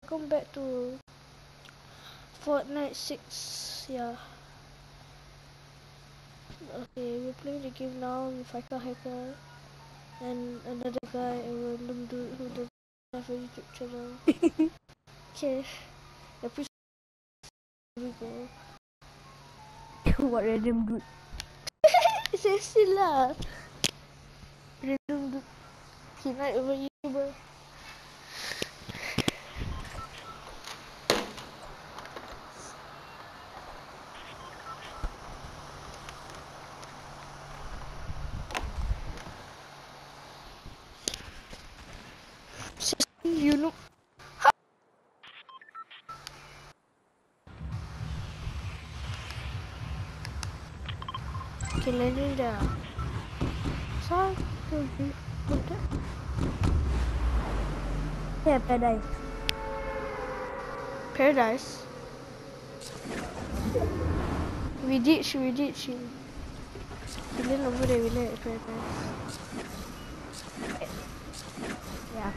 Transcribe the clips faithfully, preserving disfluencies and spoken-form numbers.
welcome back to Fortnite six. Yeah. Okay, we're playing the game now with Hacker Hacker and another guy, a random dude who doesn't have a YouTube channel. Okay, episode. Here we go. What random dude? Seriously lah. Random dude. He not even YouTuber. You know. Okay, landing dah. Satu budak. Yeah, paradise. Paradise. We did, we did, she. We land over there. We land at paradise. Yeah.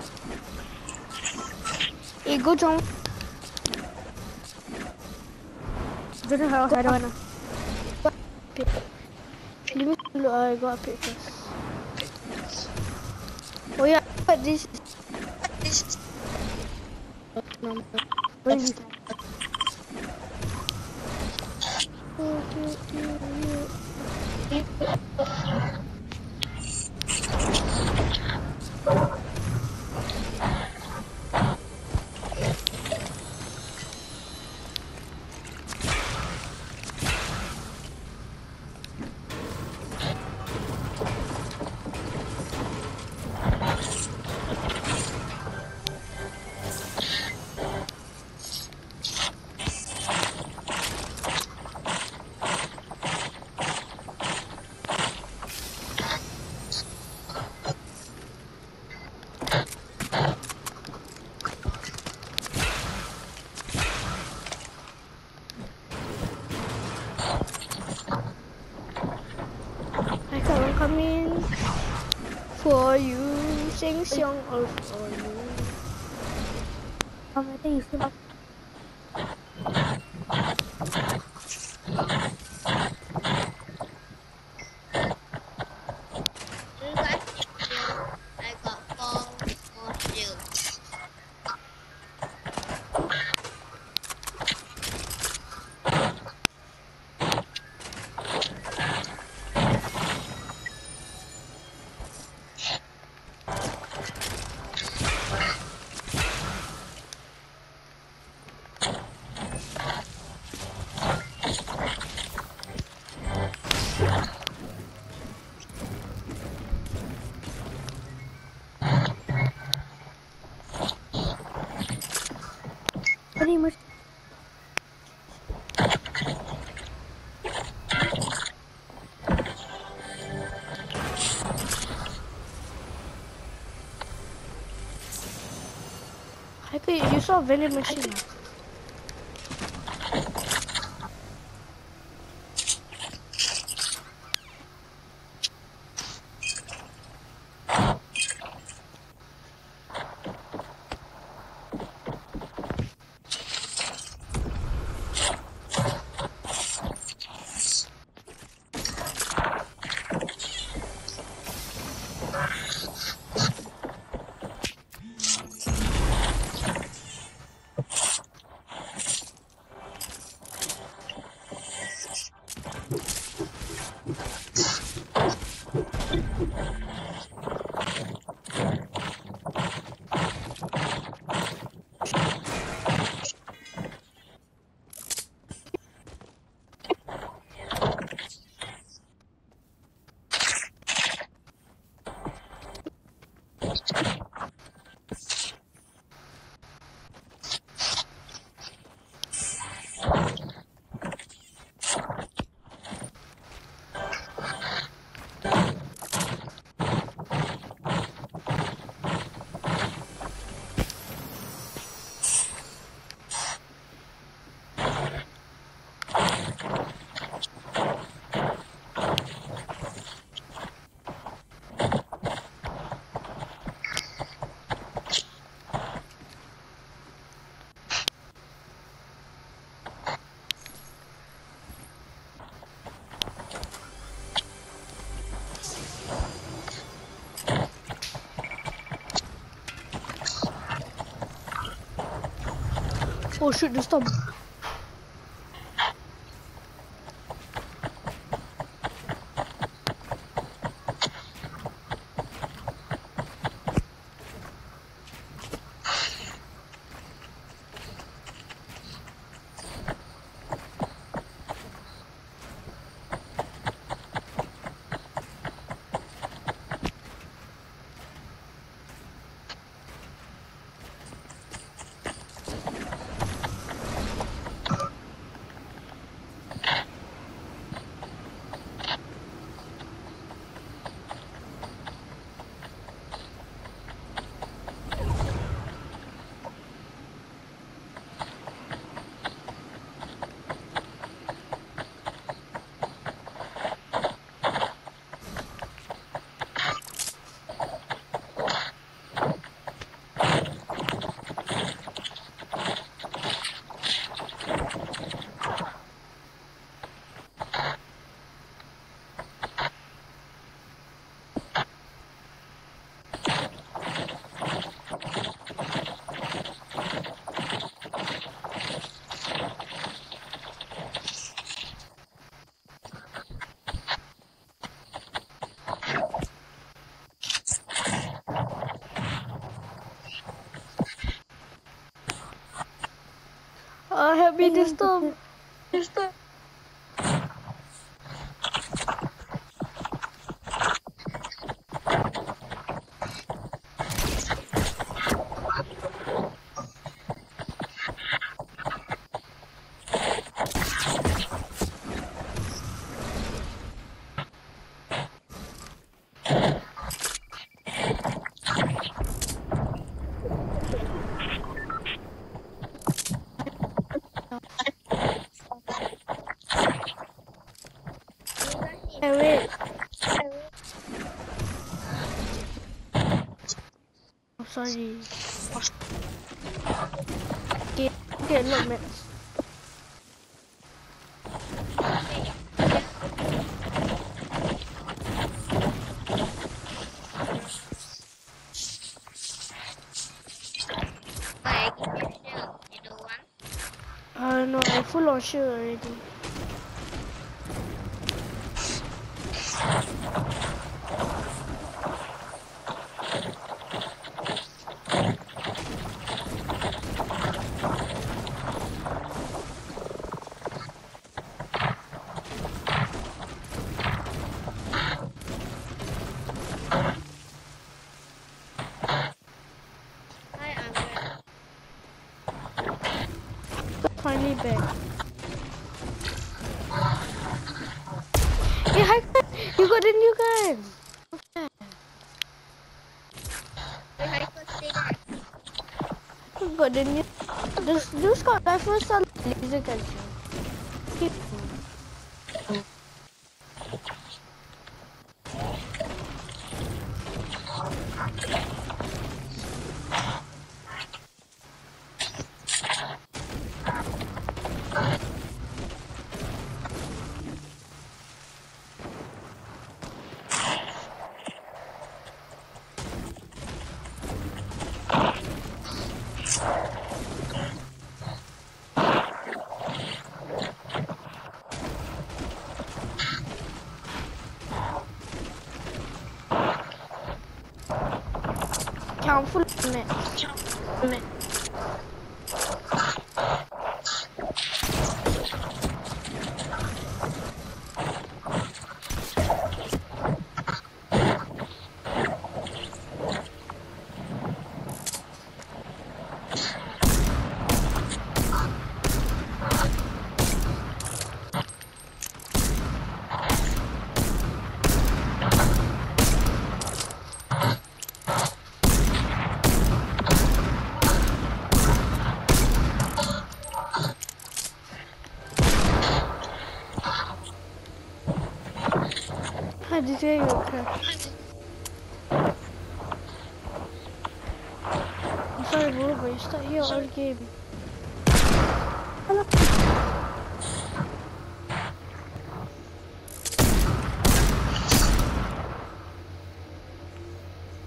Eh, go jump. Don't know how I don't wanna. Let me look. I got a pic first. Oh yeah, but this is this is number. Where is it? Coming for you, sing song all for you. Um, I think you still. I got four more kills. Pretty much. I think you saw a vending machine. Oh shoot, the storm. Uh, help me this storm. Hey, wait. I'm sorry. Okay, okay, look, man. I give you shield. You don't want? Uh, no, I'm full on shield already. Hi, Uncle. Finally back. Hey, hi, you got the new gun. Hey, hi, Coach Taylor. You got the new. This, this got rifles and laser guns. I'm full of it. How did you crash? I'm sorry, bro, but you start here all game.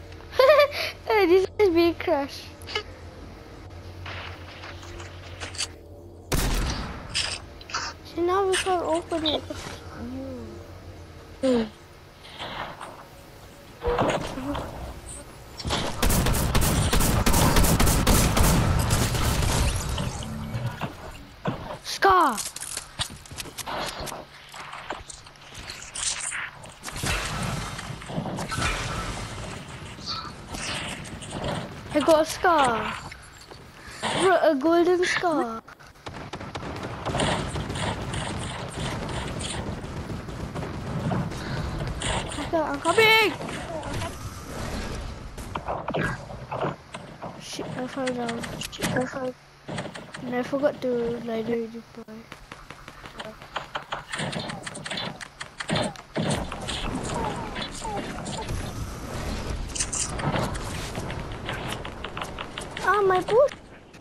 Hey, this is being crashed. can't open it. You. Scar! I got a scar. Bro, a golden scar. I'm coming! Shit, I fell down. Shit, I fell. And I forgot to like do deploy. Ah, my boost!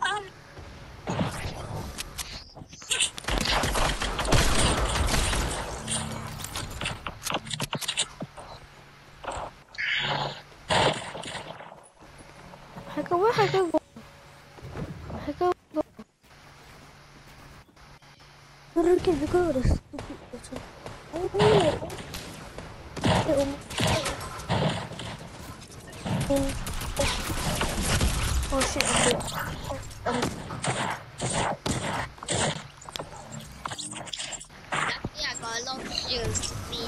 Hacker, where hacker go? Hacker go. Turun kan aku udah stupid macam. Oh, Oh shit, I'm dead. I'm Luckily, I got a lot of shields to me.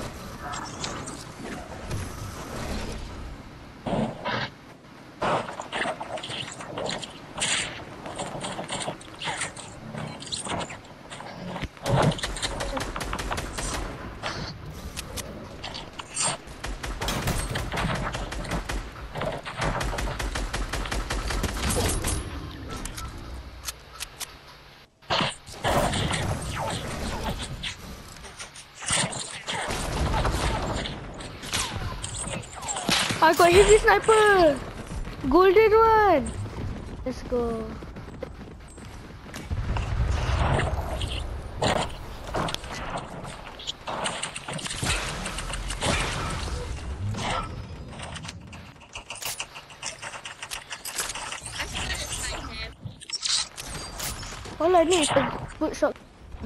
I got heavy sniper! Golden one! Let's go. All I need is a good shot.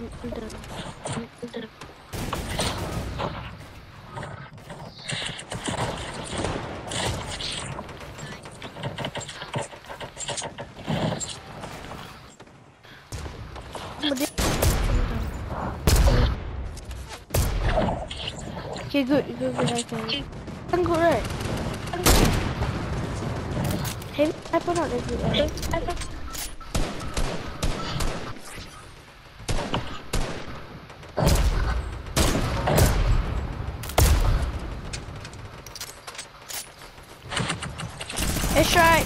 Okay, good, good, good, I can. I'm good, right? Heavy sniper not that good, right? It's right.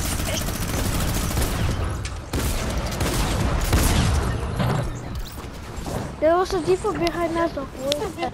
There was a default behind us of war.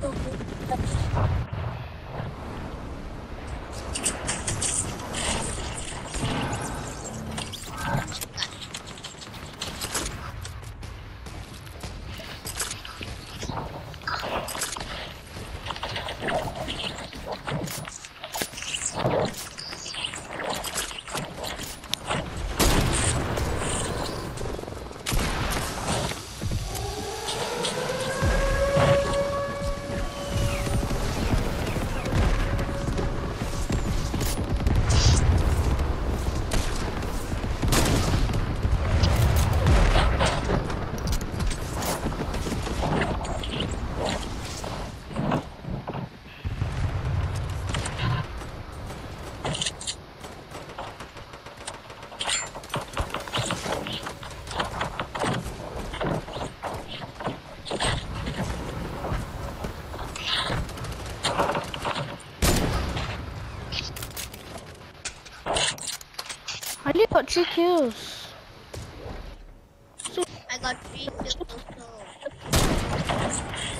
I only got three kills. I got three kills also.